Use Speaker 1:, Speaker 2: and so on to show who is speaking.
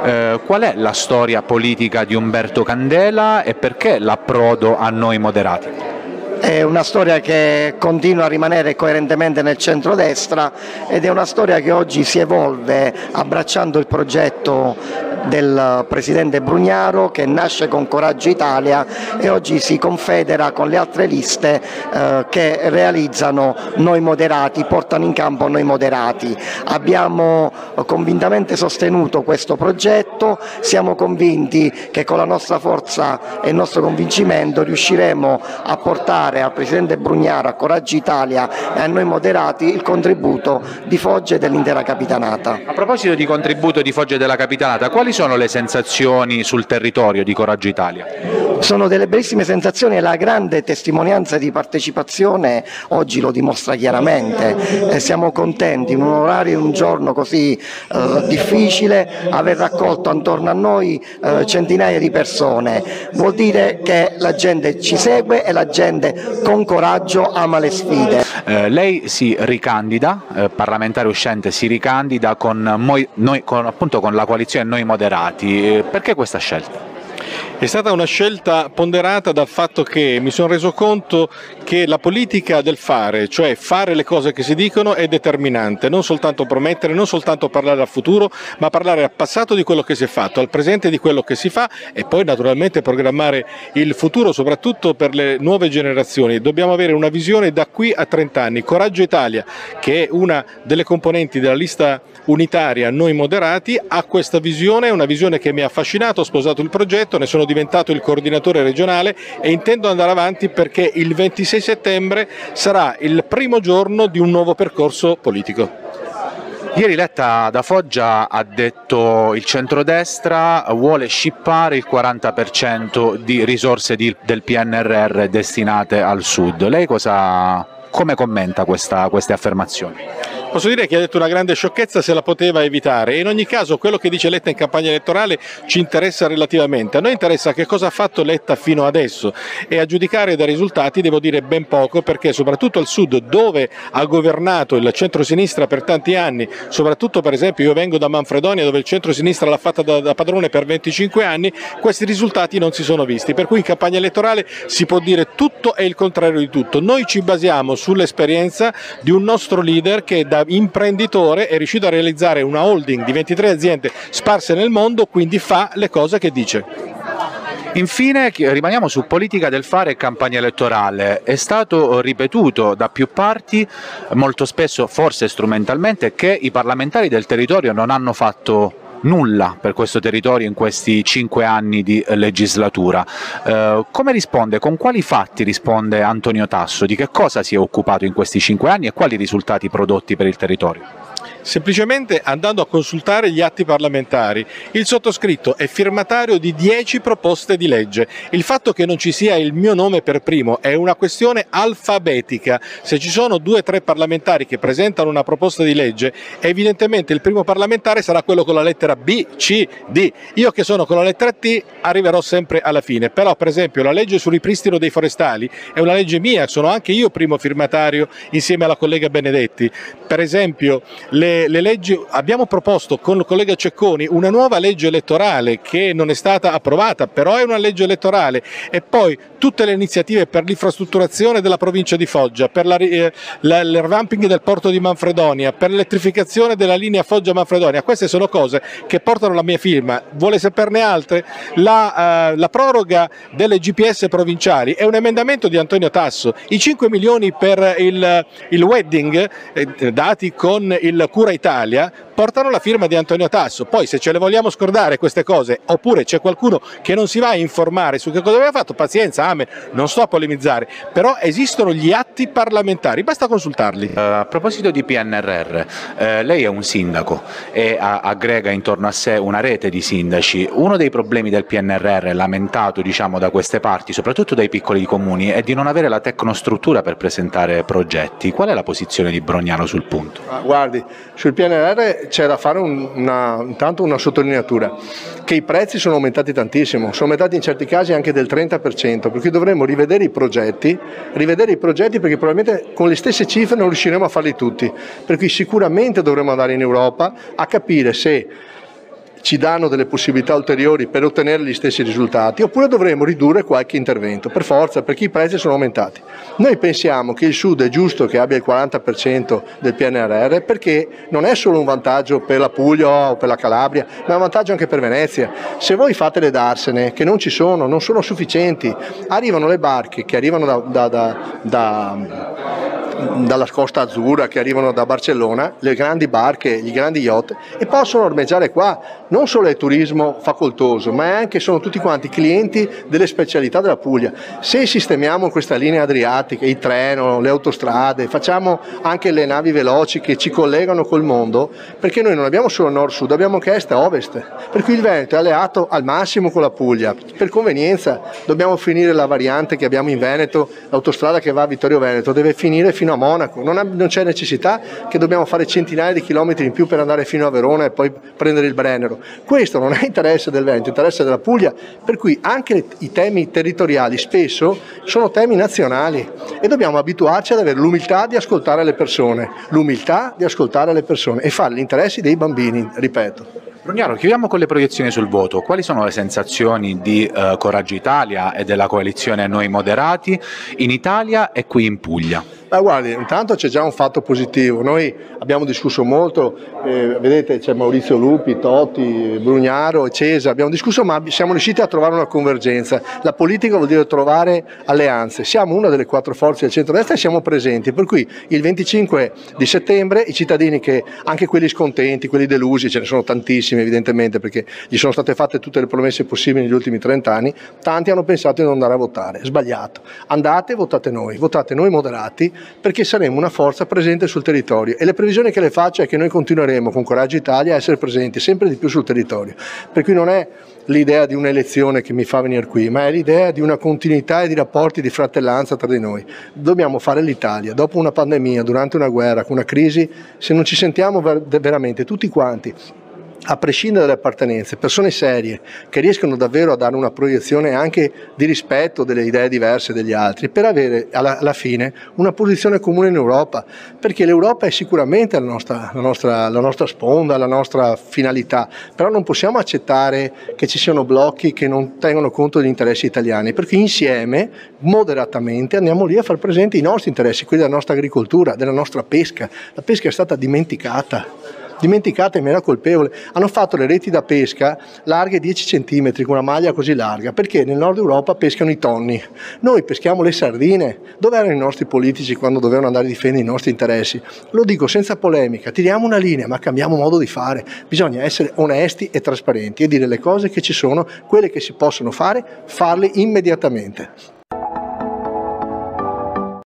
Speaker 1: Qual è la storia politica di Umberto Candela e perché l'approdo a Noi Moderati?
Speaker 2: È una storia che continua a rimanere coerentemente nel centrodestra ed è una storia che oggi si evolve abbracciando il progetto del presidente Brugnaro, che nasce con Coraggio Italia e oggi si confedera con le altre liste che realizzano Noi Moderati, portano in campo Noi Moderati. Abbiamo convintamente sostenuto questo progetto, siamo convinti che con la nostra forza e il nostro convincimento riusciremo a portare al presidente Brugnaro, a Coraggio Italia e a Noi Moderati il contributo di Foggia e dell'intera Capitanata.
Speaker 1: A proposito di contributo di Foggia e della Capitanata, quali sono le sensazioni sul territorio di Coraggio Italia?
Speaker 2: Sono delle bellissime sensazioni e la grande testimonianza di partecipazione oggi lo dimostra chiaramente. Siamo contenti in un orario e un giorno così difficile aver raccolto attorno a noi centinaia di persone. Vuol dire che la gente ci segue e la gente con coraggio ama le sfide.
Speaker 1: Lei si ricandida, parlamentare uscente, si ricandida con la coalizione Noi Moderati. Perché questa scelta?
Speaker 3: È stata una scelta ponderata dal fatto che mi sono reso conto che la politica del fare, cioè fare le cose che si dicono, è determinante, non soltanto promettere, non soltanto parlare al futuro, ma parlare al passato di quello che si è fatto, al presente di quello che si fa e poi naturalmente programmare il futuro, soprattutto per le nuove generazioni. Dobbiamo avere una visione da qui a 30 anni. Coraggio Italia, che è una delle componenti della lista unitaria Noi Moderati, ha questa visione, una visione che mi ha affascinato, ho sposato il progetto, ne sono diventato il coordinatore regionale e intendo andare avanti perché il 26 settembre sarà il primo giorno di un nuovo percorso politico.
Speaker 1: Ieri Letta da Foggia ha detto il centrodestra vuole scippare il 40% di risorse del PNRR destinate al Sud. Lei come commenta queste affermazioni?
Speaker 3: Posso dire che ha detto una grande sciocchezza se la poteva evitare e in ogni caso quello che dice Letta in campagna elettorale ci interessa relativamente. A noi interessa che cosa ha fatto Letta fino adesso e a giudicare dai risultati devo dire ben poco, perché soprattutto al Sud, dove ha governato il centro-sinistra per tanti anni, soprattutto per esempio io vengo da Manfredonia dove il centro-sinistra l'ha fatta da padrone per 25 anni, questi risultati non si sono visti, per cui in campagna elettorale si può dire tutto e il contrario di tutto. Noi ci basiamo sull'esperienza di un nostro leader che da imprenditore è riuscito a realizzare una holding di 23 aziende sparse nel mondo, quindi fa le cose che dice.
Speaker 1: Infine rimaniamo su politica del fare e campagna elettorale. È stato ripetuto da più parti, molto spesso forse strumentalmente, che i parlamentari del territorio non hanno fatto nulla per questo territorio in questi 5 anni di legislatura. Come risponde, con quali fatti risponde Antonio Tasso? Di che cosa si è occupato in questi 5 anni e quali risultati prodotti per il territorio?
Speaker 3: Semplicemente andando a consultare gli atti parlamentari. Il sottoscritto è firmatario di 10 proposte di legge. Il fatto che non ci sia il mio nome per primo è una questione alfabetica. Se ci sono 2 o 3 parlamentari che presentano una proposta di legge, evidentemente il primo parlamentare sarà quello con la lettera B, C, D. Io che sono con la lettera T arriverò sempre alla fine. Però per esempio la legge sul ripristino dei forestali è una legge mia, sono anche io primo firmatario insieme alla collega Benedetti. Per esempio le leggi, abbiamo proposto con il collega Cecconi una nuova legge elettorale che non è stata approvata, però è una legge elettorale, e poi tutte le iniziative per l'infrastrutturazione della provincia di Foggia, per il revamping del porto di Manfredonia, per l'elettrificazione della linea Foggia-Manfredonia. Queste sono cose che portano la mia firma. Vuole saperne altre? La proroga delle GPS provinciali è un emendamento di Antonio Tasso. I 5 milioni per il wedding dati con il Cura Italia portano la firma di Antonio Tasso. Poi se ce le vogliamo scordare queste cose, oppure c'è qualcuno che non si va a informare su che cosa aveva fatto, pazienza, amen, non sto a polemizzare, però esistono gli atti parlamentari, basta consultarli.
Speaker 1: A proposito di PNRR, lei è un sindaco e aggrega intorno a sé una rete di sindaci. Uno dei problemi del PNRR lamentato da queste parti, soprattutto dai piccoli comuni, è di non avere la tecnostruttura per presentare progetti. Qual è la posizione di Brugnaro sul punto?
Speaker 4: Guardi, sul PNRR c'è da fare intanto una sottolineatura, che i prezzi sono aumentati tantissimo, sono aumentati in certi casi anche del 30%, per cui dovremmo rivedere i progetti perché probabilmente con le stesse cifre non riusciremo a farli tutti, per cui sicuramente dovremo andare in Europa a capire se ci danno delle possibilità ulteriori per ottenere gli stessi risultati, oppure dovremo ridurre qualche intervento, per forza, perché i prezzi sono aumentati. Noi pensiamo che il Sud è giusto che abbia il 40% del PNRR, perché non è solo un vantaggio per la Puglia o per la Calabria, ma è un vantaggio anche per Venezia. Se voi fate le darsene, che non ci sono, non sono sufficienti, arrivano le barche che arrivano dalla Costa Azzurra, che arrivano da Barcellona, le grandi barche, gli grandi yacht, e possono ormeggiare qua. Non solo è turismo facoltoso, ma è anche, sono tutti quanti clienti delle specialità della Puglia. Se sistemiamo questa linea adriatica, il treno, le autostrade, facciamo anche le navi veloci che ci collegano col mondo, perché noi non abbiamo solo nord-sud, abbiamo anche est-ovest, per cui il Veneto è alleato al massimo con la Puglia. Per convenienza dobbiamo finire la variante che abbiamo in Veneto, l'autostrada che va a Vittorio Veneto deve finire fino a Monaco, non c'è necessità che dobbiamo fare centinaia di chilometri in più per andare fino a Verona e poi prendere il Brennero. Questo non è interesse del Veneto, è interesse della Puglia, per cui anche i temi territoriali spesso sono temi nazionali e dobbiamo abituarci ad avere l'umiltà di ascoltare le persone, e fare gli interessi dei bambini, ripeto.
Speaker 1: Brugnaro, chiudiamo con le proiezioni sul voto. Quali sono le sensazioni di Coraggio Italia e della coalizione Noi Moderati in Italia e qui in Puglia?
Speaker 4: Guardi, intanto c'è già un fatto positivo. Noi abbiamo discusso molto, vedete c'è Maurizio Lupi, Totti, Brugnaro e Cesa, abbiamo discusso, ma siamo riusciti a trovare una convergenza. La politica vuol dire trovare alleanze, siamo una delle 4 forze del centro-destra e siamo presenti, per cui il 25 di settembre i cittadini, che anche quelli scontenti, quelli delusi, ce ne sono tantissimi evidentemente perché gli sono state fatte tutte le promesse possibili negli ultimi 30 anni, tanti hanno pensato di non andare a votare, sbagliato. Andate, votate Noi Moderati, perché saremo una forza presente sul territorio, e le previsioni che le faccio è che noi continueremo con Coraggio Italia a essere presenti sempre di più sul territorio, per cui non è l'idea di un'elezione che mi fa venire qui, ma è l'idea di una continuità e di rapporti di fratellanza tra di noi. Dobbiamo fare l'Italia, dopo una pandemia, durante una guerra, con una crisi, se non ci sentiamo veramente tutti quanti, a prescindere dalle appartenenze, persone serie che riescono davvero a dare una proiezione anche di rispetto delle idee diverse degli altri, per avere alla fine una posizione comune in Europa, perché l'Europa è sicuramente la nostra sponda, la nostra finalità, però non possiamo accettare che ci siano blocchi che non tengono conto degli interessi italiani, perché insieme, moderatamente, andiamo lì a far presente i nostri interessi, quelli della nostra agricoltura, della nostra pesca. La pesca è stata dimenticata in maniera colpevole. Hanno fatto le reti da pesca larghe 10 cm con una maglia così larga, perché nel nord Europa pescano i tonni, noi peschiamo le sardine. Dove erano i nostri politici quando dovevano andare a difendere i nostri interessi? Lo dico senza polemica, tiriamo una linea, ma cambiamo modo di fare. Bisogna essere onesti e trasparenti e dire le cose che ci sono, quelle che si possono fare, farle immediatamente.